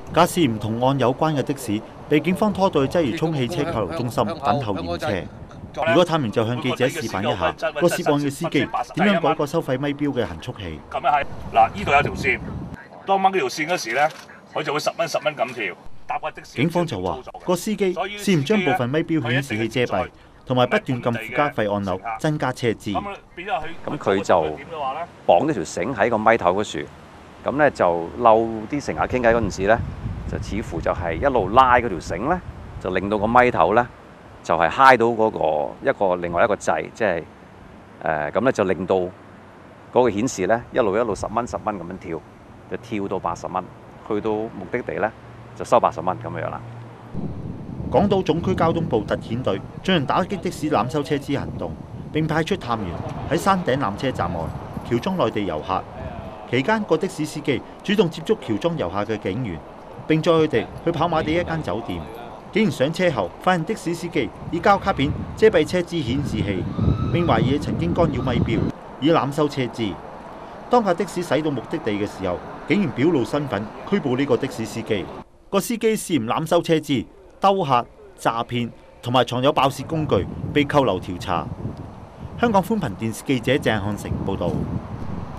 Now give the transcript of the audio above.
架涉嫌同案有關嘅的士被警方拖到去鰂魚涌汽車扣留中心等候驗車。如果探員就向記者示範一下個涉案嘅司機點樣改個收費咪錶嘅行速器。 咁樣係嗱，呢度有條線，當掹嗰條線嗰時咧，佢就會10蚊咁跳。搭個的士。 警方就話個司機涉嫌將部分咪錶顯示器遮蔽，同埋不斷撳附加費按鈕，增加車資。 咁佢就綁咗條繩喺個咪頭嗰處，咁咧就嬲啲乘客傾偈嗰陣時咧，就似乎就係一路拉嗰條繩咧，就令到個咪頭咧就係揩到嗰個另外一個掣，即係咁咧就令到嗰個顯示咧一路10蚊咁樣跳，就跳到80蚊，去到目的地咧就收80蚊咁樣啦。 港島總區交通部特遣隊進行打擊的士濫收車資行動，並派出探員喺山頂纜車站外喬裝內地遊客。期間，個的士司機主動接觸喬裝遊客嘅警員，並載佢哋去跑馬地一間酒店。警員上車後，發現的士司機以膠卡片遮蔽車資顯示器，並懷疑曾經干擾咪錶，以濫收車資。當架的士駛到目的地嘅時候，警員表露身份，拘捕呢個的士司機。個司機涉嫌濫收車資、兜客、詐騙同埋藏有爆竊工具，被扣留調查。香港寬頻電視記者鄭漢成報導。